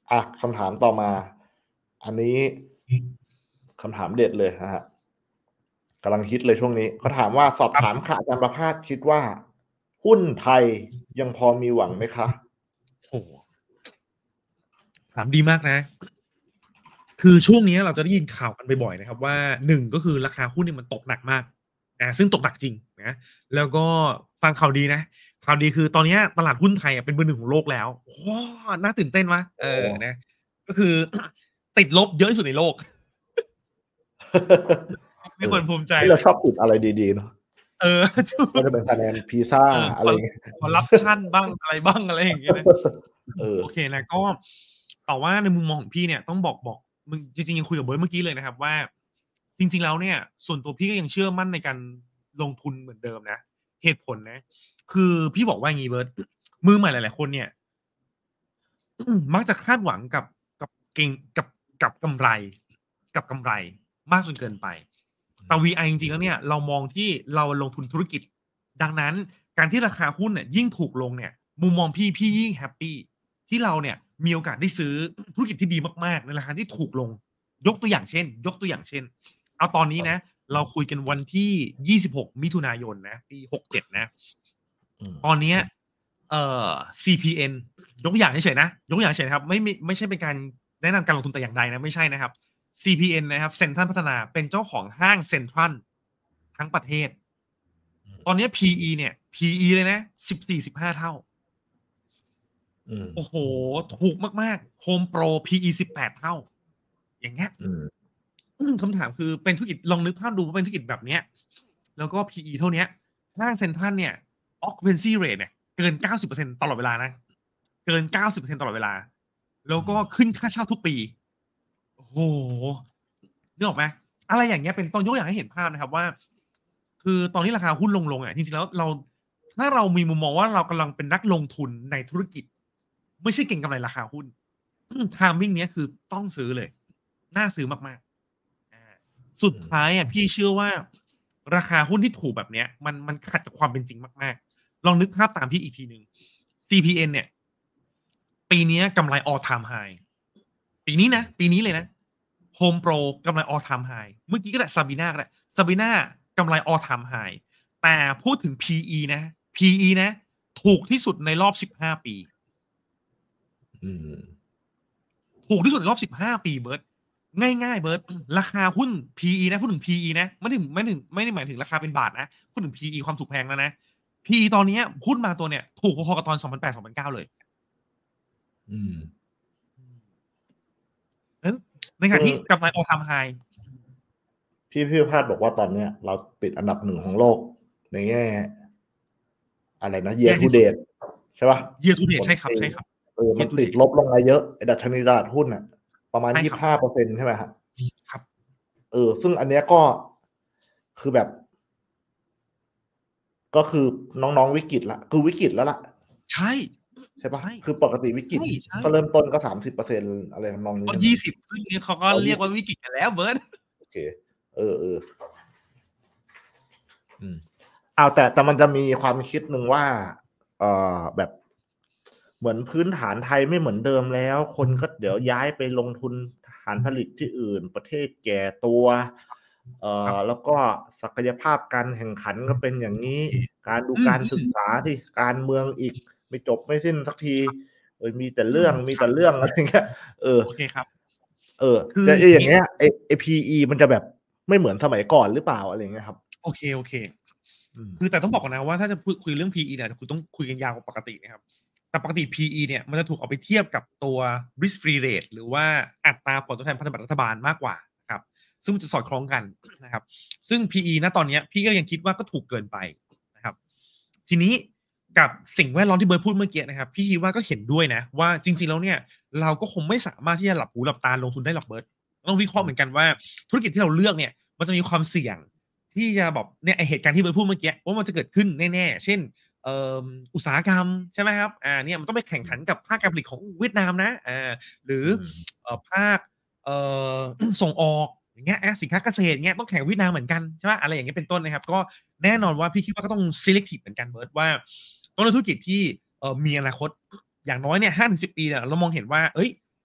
คำถามต่อมาอันนี้คำถามเด็ดเลยนะฮะกำลังฮิตเลยช่วงนี้เขาถามว่าสอบถามค่ะอาจารย์ประภาสคิดว่าหุ้นไทยยังพอมีหวังไหมคะโอ้ถามดีมากนะคือช่วงนี้เราจะได้ยินข่าวกันบ่อยๆนะครับว่าหนึ่งก็คือราคาหุ้นเนี่ยมันตกหนักมากซึ่งตกหนักจริงนะแล้วก็ฟังข่าวดีนะข่าวดีคือตอนนี้ตลาดหุ้นไทยเป็นเบอร์ 1ของโลกแล้วโอ้น่าตื่นเต้นมั้ยนะก็คือติดลบเยอะที่สุดในโลกมีคนภูมิใจเราชอบติดอะไรดีๆเนาะก็จะเป็นคะแนนพีซ่าอะไรอย่างเงี้ยคอร์รัปชันบ้างอะไรบ้างอะไรอย่างเงี้ยนะโอเคนะก็แต่ว่าในมุมมองของพี่เนี่ยต้องบอกมึงจริงๆยังคุยกับเบิร์ดเมื่อกี้เลยนะครับว่าจริงๆแล้วเนี่ยส่วนตัวพี่ก็ยังเชื่อมั่นในการลงทุนเหมือนเดิมนะเหตุผลนะคือพี่บอกว่าอย่างงี้เบิร์ดมือใหม่หลายๆคนเนี่ยมักจะคาดหวังกับเก่งกับกำไรมากจนเกินไปแต่ VI จริงๆแล้วเนี่ยเรามองที่เราลงทุนธุรกิจดังนั้นการที่ราคาหุ้นเนี่ยยิ่งถูกลงเนี่ยมุมมองพี่ยิ่งแฮปปี้ที่เราเนี่ยมีโอกาสได้ซื้อธุรกิจที่ดีมากๆในราคาที่ถูกลงยกตัวอย่างเช่นเอาตอนนี้นะเราคุยกันวันที่26มิถุนายนนะปี67นะตอนนี้CPN ยกตัวอย่างเฉยๆนะยกตัวอย่างเฉยๆนะครับไม่ใช่เป็นการแนะนำการลงทุนแต่อย่างใดนะไม่ใช่นะครับ CPN นะครับเซ็นทรัลพัฒนาเป็นเจ้าของห้างเซ็นทรัลทั้งประเทศตอนนี้ PE เนี่ย PE เลยนะ14-15 เท่าโอ้โหถูกมากๆ Home Pro PE 18 เท่าอย่างเงี้ยคำถามคือเป็นธุรกิจลองนึกภาพดูว่าเป็นธุรกิจแบบเนี้ยแล้วก็ PE เท่านี้ห้างเซ็นทรัลเนี่ย occupancy rate เนี่ยเกิน 90% ตลอดเวลานะเกิน 90% ตลอดเวลาแล้วก็ขึ้นค่าเช่าทุกปีโอ้โหนึกออกไหมอะไรอย่างเงี้ยเป็นต้นยกอย่างให้เห็นภาพนะครับว่าคือตอนนี้ราคาหุ้นลงจริงๆแล้วถ้าเรามีมุมมองว่าเรากำลังเป็นนักลงทุนในธุรกิจไม่ใช่เก่งกำไรราคาหุ้นtiming เนี้ยคือต้องซื้อเลยน่าซื้อมากๆสุดท้ายพี่เชื่อว่าราคาหุ้นที่ถูกแบบเนี้ยมันขัดกับความเป็นจริงมากๆลองนึกภาพตามพี่อีกทีหนึ่ง CPN เนี่ยปีนี้กำไร all time high ปีนี้เลยนะ Home Pro กำไร all time high เมื่อกี้ก็ได้ Sabina ก็ได้ Sabina กำไร all time high แต่พูดถึง PE นะ PE นะถูกที่สุดในรอบ15 ปีถูกที่สุดในรอบ15 ปีเบิร์ดง่ายๆเบิร์ดราคาหุ้น PE นะพูดถึง PE นะไม่ได้หมายถึงราคาเป็นบาทนะพูดถึง PE ความถูกแพงแล้วนะ PE ตอนนี้หุ้นมาตัวเนี่ยถูกพอๆกับตอน2008-2009เลยในขณะที่กำไร all time high พี่พาดบอกว่าตอนเนี้ยเราติดอันดับ1ของโลกในแง่อะไรนะ year to date ใช่ป่ะ year to date ใช่ครับมันติดลบลงมาเยอะดัชนีตลาดหุ้นน่ะประมาณ 25% ใช่ไหมครับครับซึ่งอันเนี้ยก็คือแบบก็คือน้องๆวิกฤตละคือวิกฤตแล้วล่ะใช่ป่ะคือปกติวิกฤตก็เริ่มต้นก็ 30% อะไรทำนองนี้ก็20ขึ้นนี้เขาก็เรียกว่าวิกฤตกันแล้วเบิร์ดโอเคแต่มันจะมีความคิดหนึ่งว่าแบบเหมือนพื้นฐานไทยไม่เหมือนเดิมแล้วคนก็เดี๋ยวย้ายไปลงทุนฐานผลิตที่อื่นประเทศแก่ตัวแล้วก็ศักยภาพการแข่งขันก็เป็นอย่างนี้การดูการศึกษาที่การเมืองอีกไม่จบไม่สิ้นสักทีมีแต่เรื่องอะไรเงี้ยโอเคครับจะอย่างเงี้ยไอ้ PE มันจะแบบไม่เหมือนสมัยก่อนหรือเปล่าอะไรเงี้ยครับโอเคคือแต่ต้องบอกก่อนนะว่าถ้าจะคุยเรื่อง PE เนี่ยคุณต้องคุยกันยาวกว่าปกตินะครับแต่ปกติ PE เนี่ยมันจะถูกเอาไปเทียบกับตัว risk free rate หรือว่าอัตราผลตอบแทนพันธบัตรรัฐบาลมากกว่าครับซึ่งมันจะสอดคล้องกันนะครับซึ่ง PE ณตอนนี้พี่ก็ยังคิดว่าก็ถูกเกินไปนะครับทีนี้กับสิ่งแวดล้อมที่เบิร์ดพูดเมื่อกี้นะครับพี่คิดว่าก็เห็นด้วยนะว่าจริงๆแล้วเนี่ยเราก็คงไม่สามารถที่จะหลับหูหลับตาลงทุนได้หรอกเบิร์ดต้องวิเคราะห์เหมือนกันว่าธุรกิจที่เราเลือกเนี่ยมันจะมีความเสี่ยงที่จะแบบเนี่ยไอเหตุการณ์ที่เบิร์ดพูดเมื่อกี้ว่ามันจะเกิดขึ้นแน่ๆเช่นอุตสาหกรรมใช่ไหมครับเนี่ยมันต้องไปแข่งขันกับภาคการผลิตของเวียดนามนะหรือภาคส่งออกอย่างเงี้ยสินค้าเกษตรเงี้ยต้องแข่งเวียดนามเหมือนกันใช่ไหมอะไรอย่างเงี้ยเป็นต้นนะครับก็แน่นอนว่าพี่คิดว่าก็ต้อง selective เหมือนกันเบิร์ดว่าต้องเป็นธุรกิจที่มีอนาคตอย่างน้อยเนี่ย5-10 ปีเนี่ยเรามองเห็นว่า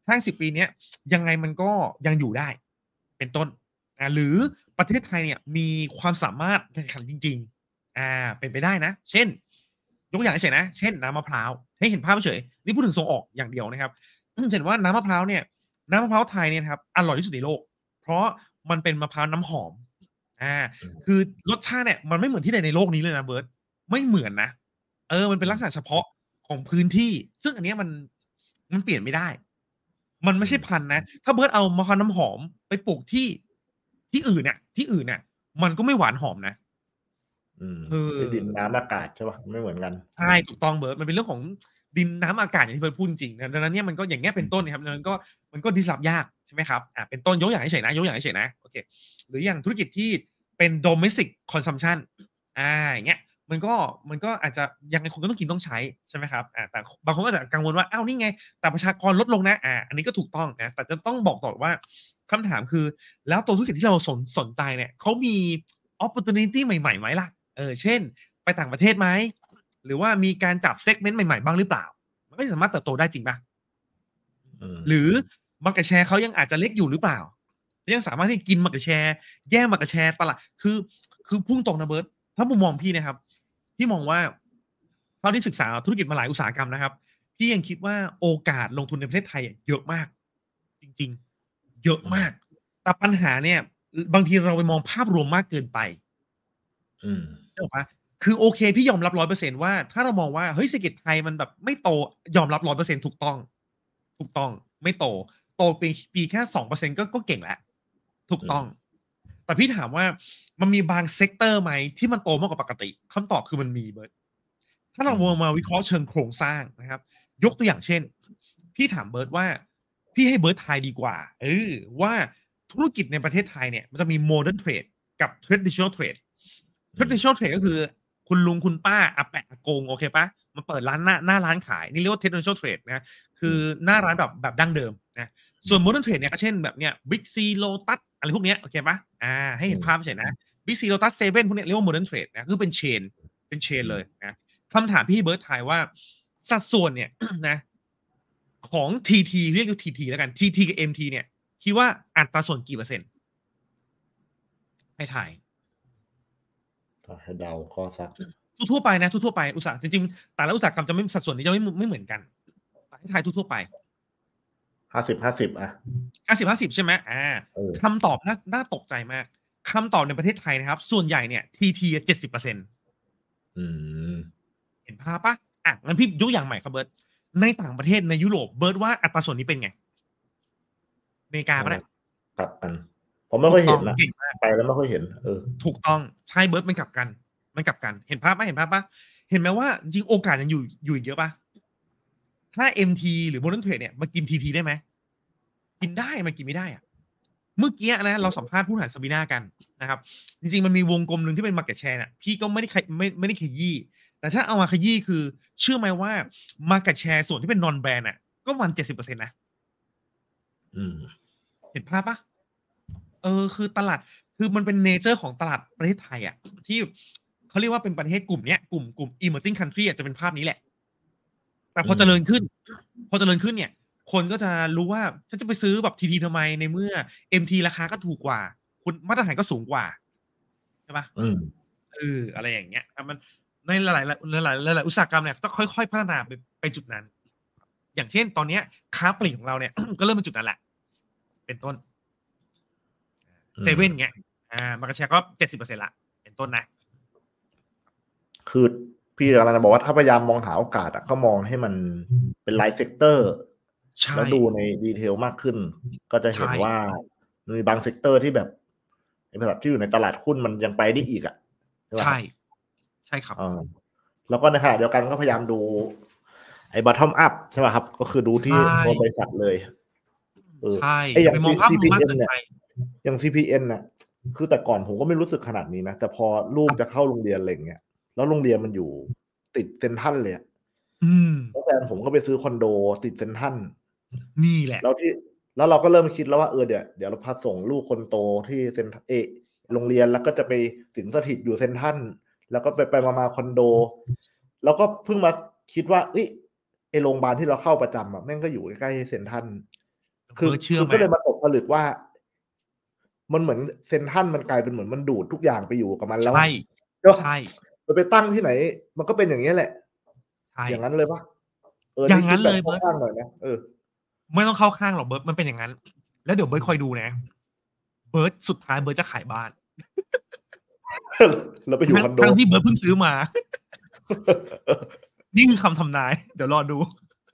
50 ปีเนี้ยยังไงมันก็ยังอยู่ได้เป็นต้นหรือประเทศไทยเนี่ยมีความสามารถแข่งขันจริงๆเป็นไปได้นะเช่นยกอย่างเฉยๆนะเช่นน้ำมะพร้าวให้เห็นภาพเฉยนี่พูดถึงส่งออกอย่างเดียวนะครับเห็นว่าน้ำมะพร้าวเนี่ยน้ำมะพร้าวไทยเนี่ยนะครับอร่อยที่สุดในโลกเพราะมันเป็นมะพร้าวน้ำหอมคือรสชาติเนี่ยมันไม่เหมือนที่ใดในโลกนี้เลยนะเบิร์ตไม่เหมือนนะมันเป็นลักษณะเฉพาะของพื้นที่ซึ่งอันเนี้ยมันเปลี่ยนไม่ได้มันไม่ใช่พันธุ์นะถ้าเบิร์ตเอามะพร้าวน้ำหอมไปปลูกที่อื่นน่ะมันก็ไม่หวานหอมนะคือดินน้ำอากาศใช่ป่ะไม่เหมือนกันใช่ถูกต้องเบิร์ตมันเป็นเรื่องของดินน้ำอากาศอย่างที่เบิร์ตพูดจริงดังนั้นเนี่ยมันก็อย่างเงี้ยเป็นต้นนะครับดังนั้นก็มันก็ disrupt ยากใช่ไหมครับเป็นต้นยกอย่างเฉยๆนะโอเคหรืออย่างธุรกิจที่เป็น domestic consumption อย่างเงี้ยมันก็อาจจะยังไงคุณก็ต้องกินต้องใช้ใช่ไหมครับแต่บางคนก็อาจจะกังวลว่าอ้าวนี่ไงแต่ประชากรลดลงนะอันนี้ก็ถูกต้องนะแต่จะต้องบอกต่อว่าคำถามคือแล้วตัวธุรกิจที่เราสนใจเนี่ยเขามี opportunity ใหม่ๆไหมล่ะเช่นไปต่างประเทศไหมหรือว่ามีการจับ segment ใหม่ๆบ้างหรือเปล่ามันก็สามารถเติบโตได้จริงป่ะหรือ market share เขายังอาจจะเล็กอยู่หรือเปล่ายังสามารถที่กิน market share แย่ง market share ตลาดคือพุ่งตรงนะเบิร์ตถ้ามุมมองพี่นะครับพี่มองว่าเท่าที่ศึกษาธุรกิจมาหลายอุตสาหกรรมนะครับพี่ยังคิดว่าโอกาสลงทุนในประเทศไทยเยอะมากจริงๆเยอะมากแต่ปัญหาเนี่ยบางทีเราไปมองภาพรวมมากเกินไปใช่ปะคือโอเคพี่ยอมรับ 100% ว่าถ้าเรามองว่าเฮ้ยเศรษฐกิจไทยมันแบบไม่โตยอมรับ 100% ถูกต้องไม่โตปีแค่ 2% ก็เก่งแล้วถูกต้องแต่พี่ถามว่ามันมีบางเซกเตอร์ไหมที่มันโตมากกว่าปกติคำตอบคือมันมีเบิร์ตถ้าเรามาวิเคราะห์เชิงโครงสร้างนะครับยกตัวอย่างเช่นพี่ถามเบิร์ตว่าพี่ให้เบิร์ตทายดีกว่าว่าธุรกิจในประเทศไทยเนี่ยมันจะมี modern trade กับ traditional trade traditional trade ก็คือคุณลุงคุณป้าอาแปะอากงโอเคปะมาเปิดร้านหน้าร้านขายนี่เรียกว่า traditional trade นะคือหน้าร้านแบบดั้งเดิมนะส่วน modern trade เนี่ยก็เช่นแบบเนี้ย Big C Lotus อะไรพวกเนี้ยโอเคปะให้เห็นภาพเฉยนะ Big C Lotus 7พวกเนี้ยเรียกว่า modern trade นะคือเป็นเชนเลยนะคำถามพี่เบิร์ตทายว่าสัดส่วนเนี่ย นะของ TT เรียกว่า TT แล้วกัน TT กับ MT เนี่ยคิดว่าอัตราส่วนกี่เปอร์เซ็นต์ให้ถ่ายให้เดาก็สักทั่วไปนะทั่วไปอุตสาหจริงๆแต่ละอุตสาหกรรมจะไม่สัดส่วนนี้จะไม่เหมือนกันให้ถ่ายทั่วไป 50-50 50-50ใช่ไหมคำตอบน่าตกใจมากคำตอบในประเทศไทยนะครับส่วนใหญ่เนี่ย TT 70%เห็นภาพปะงั้นพี่ยกอย่างใหม่ครับเบิร์ตในต่างประเทศในยุโรปเบิร์ตว่าอัตราส่วนนี้เป็นไงอเมริกาก็ได้กลับกันผมไม่ค่อยเห็นนะไปแล้วไม่ค่อยเห็นถูกต้องใช่เบิร์ตมันกลับกันเห็นภาพปะเห็นไหมว่าจริงโอกาสยังอยู่อีกเยอะปะถ้า MT หรือ Modern Trade เนี่ยมากิน TT ได้ไหมกินได้มันกินไม่ได้อะเมื่อกี้นะเราสัมภาษณ์ผู้บริหารซาบีน่ากันนะครับจริงๆมันมีวงกลมหนึ่งที่เป็น market share น่ะพี่ก็ไม่ได้ขยี้แต่ถ้าเอามาขยี้คือเชื่อไหมว่า market share ส่วนที่เป็น non brand น่ะก็วัน 70% นะเห็นภาพปะคือตลาดคือมันเป็นเนเจอร์ของตลาดประเทศไทยอ่ะที่เขาเรียกว่าเป็นประเทศกลุ่มเนี้ยกลุ่ม emerging country จะเป็นภาพนี้แหละแต่พอเจริญขึ้นเนี่ยคนก็จะรู้ว่าฉันจะไปซื้อแบบ TT ทำไมในเมื่อ MT ราคาก็ถูกกว่าคุณมาตรฐานก็สูงกว่าใช่ปะอะไรอย่างเงี้ยมันในหลายอุตสาหกรรมเนี่ยต้องค่อยๆพัฒนาไปจุดนั้นอย่างเช่นตอนนี้ค้าปลีกของเราเนี่ยก็เริ่มเป็นจุดนั้นแหละเป็นต้นเซเว่นเงี้ยมาร์เก็ตแชร์ก็ 70% ละเป็นต้นนะคือพี่กำลังจะบอกว่าถ้าพยายามมองหาโอกาสก็มองให้มันเป็นรายเซกเตอร์แล้วดูในดีเทลมากขึ้นก็จะเห็นว่ามีบางเซกเตอร์ที่แบบในตลาดที่อยู่ในตลาดหุ้นมันยังไปได้อีกใช่ครับแล้วก็ในขณะเดียวกันก็พยายามดูไอ้ bottom up ใช่ไหมครับก็คือดูที่ตัวบริษัทเลยใช่อย่าง CPN เนี่ยอย่าง CPN น่ะคือแต่ก่อนผมก็ไม่รู้สึกขนาดนี้นะแต่พอลูกจะเข้าโรงเรียนอะไรเงี้ยแล้วโรงเรียนมันอยู่ติดเซ็นทรัลเลยแล้วแฟนผมก็ไปซื้อคอนโดติดเซ็นทรัลนี่แหละแล้วเราก็เริ่มคิดแล้วว่าเดี๋ยวเราพาส่งลูกคนโตที่เซ็นโรงเรียนแล้วก็จะไปสิงสถิตอยู่เซ็นทรัลแล้วก็ไปมาคอนโดแล้วก็เพิ่งมาคิดว่าไอ้โรงพยาบาลที่เราเข้าประจำแม่งก็อยู่ใกล้ๆเซ็นทรัลคือเบิร์ดเชื่อไหมก็เลยมาตกผลึกว่า มันเหมือนเซ็นทรัลมันกลายเป็นเหมือนมันดูดทุกอย่างไปอยู่กับมันแล้วใช่ก็ใช่มันไปตั้งที่ไหน มันก็เป็นอย่างนี้ยแหละใช่อย่างนั้นเลยปะอย่างนั้นเลยคิดแบบเบิร์ดข้างๆหน่อยนะไม่ต้องเข้าข้างหรอกเบิร์ดมันเป็นอย่างนั้น แล้วเดี๋ยวเบิร์ดคอยดูนะ เบิร์ดสุดท้ายเบิร์ดจะขายบ้านแล้วไปอยู่คอนโดทั้งที่เบิร์ดเพิ่งซื้อมา นี่คือคำทำนาย เดี๋ยวรอดู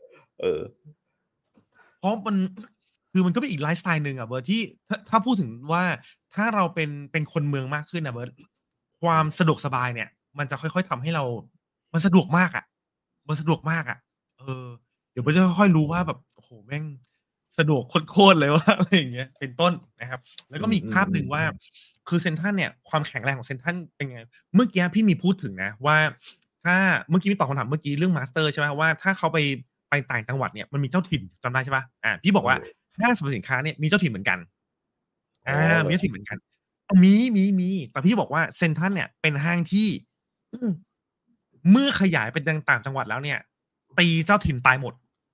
เพราะมันคือมันก็เป็นอีกไลฟ์สไตล์หนึ่งอ่ะเบิร์ดที่ถ้าพูดถึงว่าถ้าเราเป็นคนเมืองมากขึ้นนะเบิร์ดความสะดวกสบายเนี่ย มันจะค่อยๆทำให้เรา มันสะดวกมากอ่ะ มันสะดวกมากอ่ะ เดี๋ยวเบิร์ดจะค่อยๆรู้ว่าแบบโอ้โหแม่งสะดวกโคตรๆเลยว่าอะไรอย่างเงี้ยเป็นต้นนะครับ แล้วก็มีอีกภาพหนึ่งว่า คือเซ็นทรัลเนี่ยความแข็งแรงของเซ็นทรัลเป็นไง เมื่อกี้พี่มีพูดถึงนะว่า ถ้าเมื่อกี้พี่ตอบคำถามเมื่อกี้เรื่องมาสเตอร์ใช่ไหมว่าถ้าเขาไปต่างจังหวัดเนี่ยมันมีเจ้าถิ่นจำได้ใช่ปะพี่บอกว่าห้างสรรพสินค้าเนี่ยมีเจ้าถิ่นเหมือนกันมีเจ้าถิ่นเหมือนกันมีแต่พี่บอกว่าเซ็นทรัลเนี่ยเป็นห้างที่ เมื่อขยายเป็นต่างจังหวัดแล้วเนี่ยตีเจ้าถิ่นตายหมด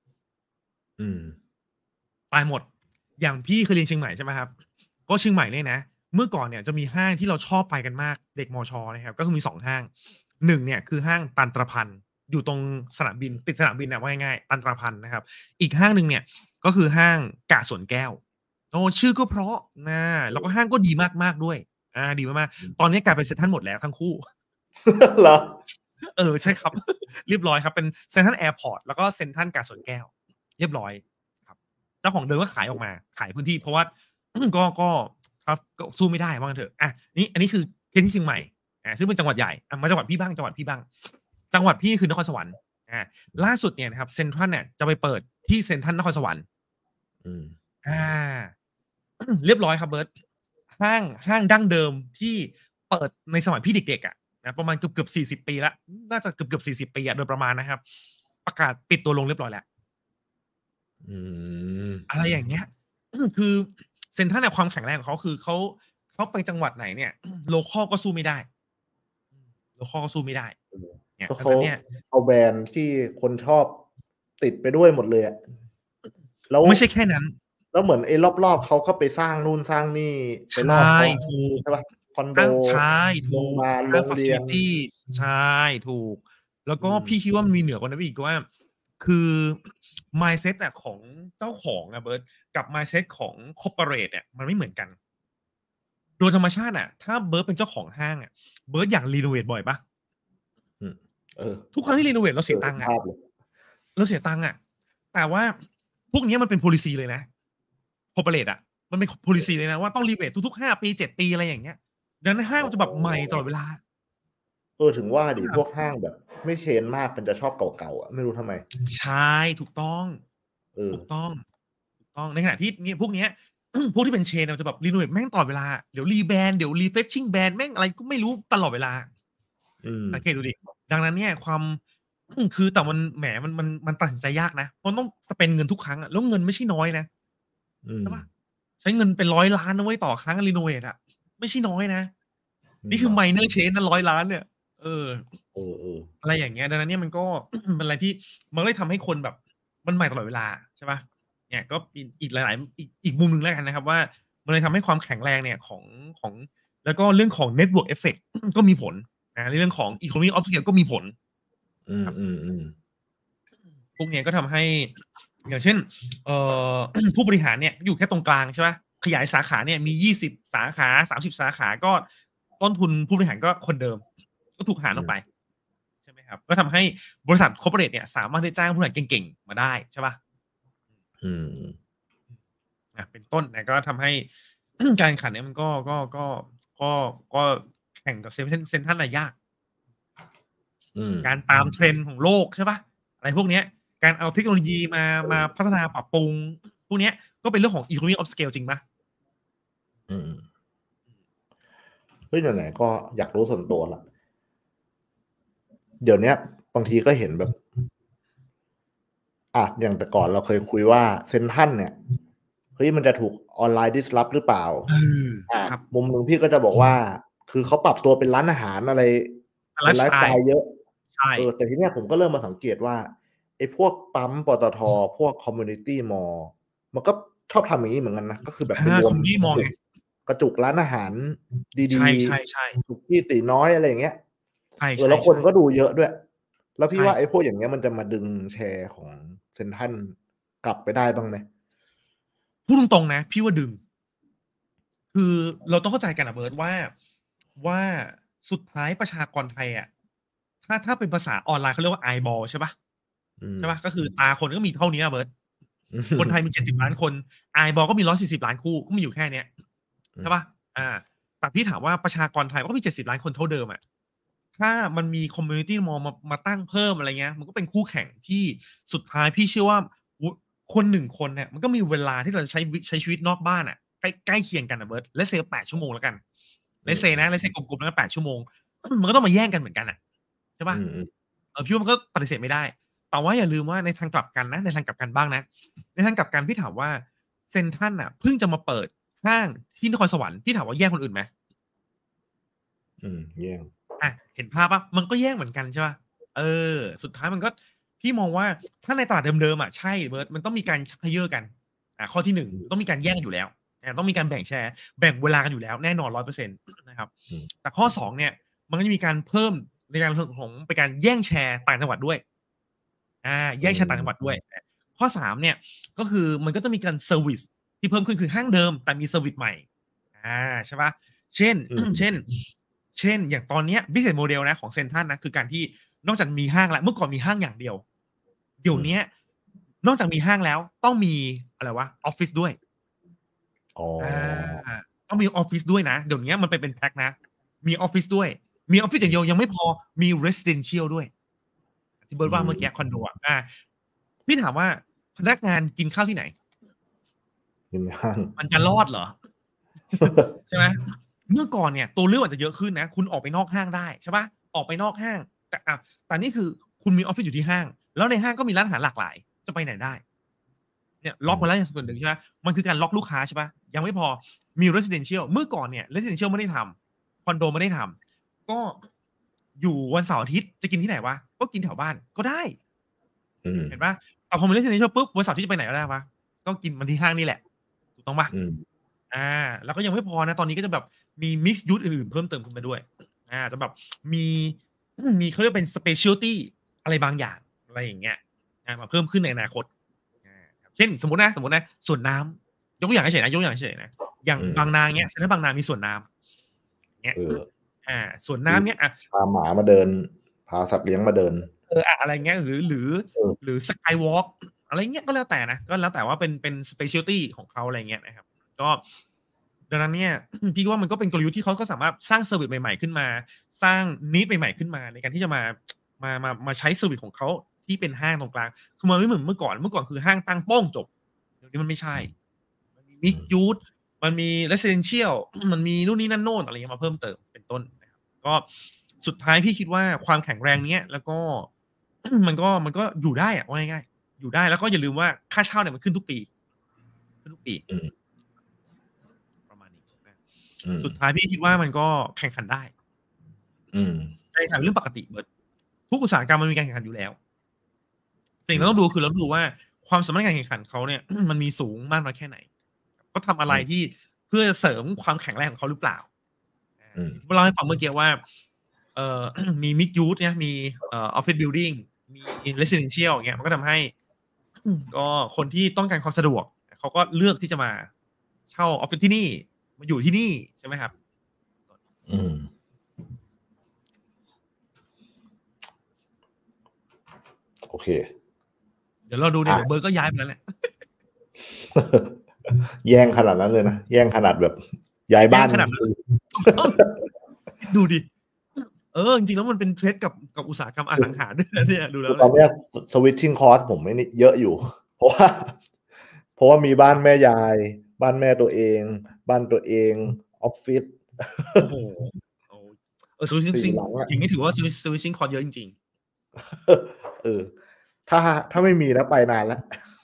ตายหมด อย่างพี่เคยเรียนเชียงใหม่ใช่ไหมครับก็เชียงใหม่เนี่ยนะเมื่อก่อนเนี่ยจะมีห้างที่เราชอบไปกันมากเด็กมชนะครับก็คือมี2ห้างหนึ่งเนี่ยคือห้างตันตรพันธ์อยู่ตรงสนามบินติดสนามบินนะว่าง่ายๆตันตรพันธ์นะครับอีกห้างหนึ่งเนี่ยก็คือห้างกาดสวนแก้วโอ้ชื่อก็เพราะนะแล้วก็ห้างก็ดีมากๆด้วยดีมากๆตอนนี้กลายเป็นเซ็นทรัลหมดแล้วทั้งคู่เหรอใช่ครับ เรียบร้อยครับเป็นเซ็นทรัลแอร์พอร์ตแล้วก็เซ็นทรัลกาดสวนแก้วเรียบร้อยครับเจ้าของเดิมก็ขายออกมาขายพื้นที่เพราะว่า ก็สู้ไม่ได้ว่างั้นเถอะอันนี้คือเคสที่เชียงใหม่ซึ่งเป็นจังหวัดใหญ่มาจังหวัดพี่บ้างจังหวัดพี่คือนครสวรรค์ล่าสุดเนี่ยนะครับเซ็นทรัลเนี่ยจะไปเปิดที่เซ็นทรัลนครสวรรค์เรียบร้อยครับเบิร์ตห้างดั้งเดิมที่เปิดในสมัยพี่เด็กๆนะประมาณเกือบ40 ปีแล้วน่าจะเกือบ40 ปีโดยประมาณนะครับประกาศปิดตัวลงเรียบร้อยแล้วอะไรอย่างเงี้ยคือเซ็นทรัลเนี่ยความแข็งแรงของเขาคือเขาไปจังหวัดไหนเนี่ยโลคอลก็สู้ไม่ได้เนี่ยเขาเอาแบรนด์ที่คนชอบติดไปด้วยหมดเลยอะแล้วไม่ใช่แค่นั้นแล้วเหมือนไอ้รอบๆเขาก็ไปสร้างนู่นสร้างนี่ไปรอบถูกใช่ปะคอนโดถูกโรงเรียนใช่ถูกแล้วก็พี่คิดว่ามันมีเหนือกว่านั้นอีกว่าคือ mindset ของเจ้าของเบิร์ตกับ mindset ของ corporate เนี่ยมันไม่เหมือนกันโดยธรรมชาติถ้าเบิร์ตเป็นเจ้าของห้างเบิร์ตอยากรีโนเวทบ่อยปะทุกครั้งที่รีโนเวทเราเสียตังค์แต่ว่าพวกนี้มันเป็น policy เลยนะ corporate มันเป็น policy เลยนะว่าต้องรีโนเวททุกๆ5 ปี 7 ปีอะไรอย่างเงี้ยดังนั้นห้างมันจะแบบใหม่ตลอดเวลาถึงว่าดิพวกห้างแบบไม่เชนมากมันจะชอบเก่าๆไม่รู้ทำไมใช่ถูกต้องในขณะที่เนี่ยพวกเนี้ยพวกที่เป็นเชนมันจะแบบรีโนเวทแม่งตลอดเวลาเดี๋ยวรีแบรนด์เดี๋ยวรีเฟชชิ่งแบรนด์แม่งอะไรก็ไม่รู้ตลอดเวลาสังเกตดูดิดังนั้นเนี่ยความคือแต่มันแหมมันตัดสินใจยากนะเพราะต้องสเปนเงินทุกครั้งแล้วเงินไม่ใช่น้อยนะใช่ปะใช้เงินเป็น100 ล้านนะเว้ยต่อครั้งรีโนเวทไม่ใช่น้อยนะนี่คือไมเนอร์เชนนะ100 ล้านเนี่ยอะไรอย่างเงี้ยดังนั้นเนี่ยมันก็เป็นอะไรที่มันเลยทำให้คนแบบมันใหม่ตลอดเวลาใช่ปะเนี่ยก็อีกหลายๆอีกมุมนึงแล้วกันนะครับว่ามันเลยทำให้ความแข็งแรงเนี่ยของแล้วก็เรื่องของ network effect ก็มีผลในเรื่องของ economy of scale ก็มีผลพวกนี้ก็ทำให้อย่างเช่นผู้บริหารเนี่ยอยู่แค่ตรงกลางใช่ไหมขยายสาขาเนี่ยมี20 สาขา30 สาขาก็ต้นทุนผู้บริหารก็คนเดิมก็ถูกหารออกไปใช่ไหมครับก็ทำให้บริษัทคอร์ปอเรทเนี่ยสามารถได้จ้างผู้บริหารเก่งๆมาได้ใช่ป่ะเป็นต้นนะก็ทำให้การแข่งขันเนี่ยมันก็แข่งกับเซ็นทรัลยากการตามเทรนด์ของโลกใช่ป่ะอะไรพวกนี้การเอาเทคโนโลยีมาพัฒนาปรับปรุงพวกนี้ก็เป็นเรื่องของ economy of scale จริงป่ะไหนๆก็อยากรู้ส่วนตัวละเดี๋ยวนี้บางทีก็เห็นแบบอย่างแต่ก่อนเราเคยคุยว่าเซ็นทรัลเนี่ยเฮ้ยมันจะถูกออนไลน์ดิสรัปหรือเปล่ามุมนึงพี่ก็จะบอกว่าคือเขาปรับตัวเป็นร้านอาหารอะไรเป็นไลฟ์สไตล์เยอะแต่ทีเนี้ยผมก็เริ่มมาสังเกตว่าไอ้พวกปั๊มปตท.พวกคอมมูนิตี้มอลล์มันก็ชอบทำอย่างนี้เหมือนกันนะก็คือแบบไปรวคุมณพี่มองไงกระจุกร้านอาหารดีใช่ๆๆสุกี้ตี๋น้อยอะไรอย่างเงี้ยใช่แล้วคนก็ๆๆดูเยอะด้วย แล้วพี่ใช่ว่าไอ้พวกอย่างเงี้ยมันจะมาดึงแชร์ของเซ็นทรัลกลับไปได้บ้างไหมพูดตรงๆนะพี่ว่าดึงคือเราต้องเข้าใจกันอะเบิร์ตว่าสุดท้ายประชากรไทยอะถ้าเป็นภาษาออนไลน์เขาเรียกว่า eyeball ใช่เปล่าอืมใช่เปล่าก็คือตาคนก็มีเท่าเนี้ยเบิร์ตอืคนไทยมีม 70ล้านคน eyeball ก็มี140ล้านคู่ก็มีอยู่แค่เนี้ยอืมใช่เปล่าอาแต่พี่ถามว่าประชากรไทยมันก็มี70ล้านคนเท่าเดิมอะถ้ามันมี community mall มาตั้งเพิ่มอะไรเงี้ยมันก็เป็นคู่แข่งที่สุดท้ายพี่เชื่อว่าวุคน1คนเนี่ยมันก็มีเวลาที่เราจะใช้ชีวิตนอกบ้านอะใกล้เคียงกันอะเบิร์ต Let's say 8ชั่วโมงแล้วกันอื Let's say นะ Let's say กลมๆแล้วกัน8ชั่วโมงมันก็ต้องมาแย่งกันเหมือนกันน่ะใช่เปล่ามพี่ว่ามันก็ปฏิเสธไม่ได้แต่ว่าอย่าลืมว่าในทางกลับกันนะในทางกลับกันบ้างนะในทางกลับกันพี่ถามว่าเซ็นทรัลน่ะเพิ่งจะมาเปิดห้างที่นครสวรรค์พี่ถามว่าแย่งคนอื่นไหมแย่งเห็นภาพเปล่ามันก็แย่งเหมือนกันใช่เปล่าสุดท้ายมันก็พี่มองว่าถ้าในตลาดเดิมๆอะใช่เบิร์ตมันต้องมีการชักเขย่อกันข้อที่1 อืมต้องมีการแย่งกันอยู่แล้วต้องมีการแบ่งแชร์แบ่งเวลากันอยู่แล้วแน่นอน100%นะครับอืมแต่ข้อ2เนี่ยมันก็จะมีการเพิ่มในการเรื่องของเป็นการแย่งแชร์ต่างจังหวัดด้วยแย่งแชร์ต่างจังหวัดด้วยข้อ3เนี่ยก็คือมันก็ต้องมีการเซอร์วิซที่เพิ่มขึ้นคือห้างเดิมแต่มีเซอร์วิซใหม่ใช่เปล่าเช่นอืเช่นมเช่นอย่างตอนเนี้ย Business Model นะของเซ็นทรัลนะคือการที่นอกจากมีห้างแล้วเมื่อก่อนมีห้างอย่างเดียวเดี๋ยวอืมเนี้ยนอกจากมีห้างแล้วต้องมีอะไรวะออฟฟิศด้วยอ๋อต้องมีออฟฟิศด้วยนะเดี๋ยวเนี้ยมันเป็นแพ็กนะมีออฟฟิศด้วยมีออฟฟิศอย่างเดียวยังไม่พอมี Residential ด้วยที่เบิร์ตอืว่าเมื่อกี้คอนโดอะพี่ถามว่าพนักงานกินข้าวที่ไหนอยู่ในห้างมันจะรอดเหรอ ใช่ไหมเมื่อก่อนเนี่ยตัวเลือกอาจจะเยอะขึ้นนะคุณออกไปนอกห้างได้ใช่เปล่าออกไปนอกห้างแต่นี่คือคุณมีออฟฟิศอยู่ที่ห้างแล้วในห้างก็มีร้านอาหารหลากหลายจะไปไหนได้เนี่ยล็อกมาแล้วอย่างส่วนหนึ่งใช่ไหมมันคือการล็อกลูกค้าใช่เปล่ายังไม่พอมี Residential เมื่อก่อนเนี่ย Residential ไม่ได้ทำคอนโดไม่ได้ทำก็อยู่วันเสาร์อาทิตย์จะกินที่ไหนวะก็กินแถวบ้านก็ได้อืมเห็นเปล่าแต่พอมี Residential ปุ๊บวันเสาร์อาทิตย์จะไปไหนก็ได้วะก็กินมันที่ห้างนี่แหละถูกต้องเปล่าอืมแล้วก็ยังไม่พอนะตอนนี้ก็จะแบบมี Mixed Use อื่นๆเพิ่มเติมขึ้นมาด้วยจะแบบมีเขาเรียกเป็น Specialty อะไรบางอย่างอะไรอย่างเงี้ยมาเพิ่มขึ้นในอนาคตเช่นสมมุตินะสวนน้ำยกตัวอย่างเฉยๆนะอย่างอืมบางนาเงี้ยเซ็นทรัลบางนามีสวนน้ำเงี้ยเออสวนคือน้ำเงี้ยพาหมามาเดินพาสัตว์เลี้ยงมาเดินอะไรเงี้ยหรือเออ Skywalk อะไรเงี้ยก็แล้วแต่นะก็แล้วแต่ว่าเป็น Specialty ของเขาอะไรเงี้ยนะครับก็ดังนั้นเนี่ยพี่ว่ามันก็เป็นกลยุทธ์ที่เขาก็สามารถสร้างเซอร์วิสใหม่ๆขึ้นมาสร้างนิดใหม่ๆขึ้นมาในการที่จะมาใช้เซอร์วิสของเขาที่เป็นห้างตรงกลางคือมันไม่เหมือนเมื่อก่อนคือห้างตั้งโป้งจบเดี๋ยวนี้มันไม่ใช่มันมี Mixed Use มันมี Residential มันมีนู่นนี่นั่นโน่นอะไรเงี้ยมาเพิ่มเติมเป็นต้นนะครับก็สุดท้ายพี่คิดว่าความแข็งแรงเนี้ยแล้วก็มันก็อยู่ได้อะว่าง่ายๆอยู่ได้แล้วก็อย่าลืมว่าค่าเช่าเนี่ยมันขึ้นทุกปีอืมประมาณนี้นะอืมสุดท้ายพี่คิดว่ามันก็แข่งขันได้อืมการแข่งขันเป็นเรื่องปกติเบิร์ดทุกอุตสาหกรรมมันมีการแข่งขันอยู่แล้วสิ่งอืมที่เราต้องดูคือเราต้องดูว่าความสามารถในการแข่งขันเขาเนี่ย มันมีสูงมากน้อยแค่ไหนเขาทำอะไรที่เพื่อเสริมความแข็งแรงของเขาหรือเปล่าอืมเล่าให้ฟังเมื่อกี้ว่าเอ่อ มี mixed use เนี่ยมีoffice building มี residential อย่างเงี้ยมันก็ทำให้ก็คนที่ต้องการความสะดวกเขาก็เลือกที่จะมาเช่าออฟฟิศที่นี่มาอยู่ที่นี่ใช่ไหมครับอืมโอเคเดี๋ยวเราดูเนี่ยเดี๋ยวเบิร์ดก็ย้ายไปแล้วแหละแย่งขนาดนั้นเลยนะแย่งขนาดแบบย้ายบ้านแย่งขนาดนั้น ดูดิจริงๆแล้วมันเป็นเทรดกับอุตสาหกรรมอสังหาด้วยนะเนี่ยดูแล้วตอนเนี้ย switching cost ผมไม่เยอะอยู่ เพราะว่ามีบ้านแม่ยาย บ้านแม่ตัวเอง บ้านตัวเองออฟฟิศโอ้โหสวิตชิ่ง 4 หลังอะอย่างนี้ถือว่าสวิตชิ่งคอร์สเยอะจริงเออถ้าไม่มีแล้วไปนานแล้ว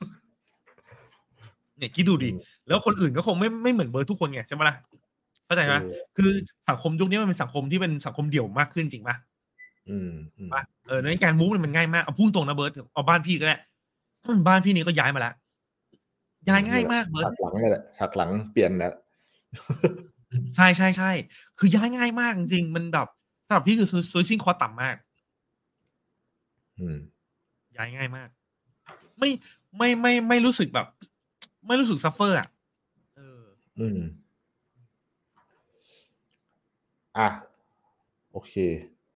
ๆเนี่ยคิดดูดิแล้วคนอื่นก็คงไม่เหมือนเบิร์ดทุกคนไงใช่ไหมล่ะเข้าใจไหมคือสังคมยุคนี้มันเป็นสังคมที่เป็นสังคมเดี่ยวมากขึ้นจริงป่ะป่ะในการมูฟมันง่ายมากเอาพุ่งตรงนะเบิร์ดเอาบ้านพี่ก็ได้บ้านพี่นี่ก็ย้ายมาแล้วย้ายง่ายมากเบิร์ฉาดกหลังนี่แหละฉากหลังเปลี่ยนแล้วใช่ๆๆคือย้ายง่ายมากจริงๆมันแบบสำหรับพี่คือswitching cost ต่ำมากอืมย้ายง่ายมากไม่ไม่รู้สึกแบบไม่รู้สึก suffer อะเอออืมอ่ะโอเค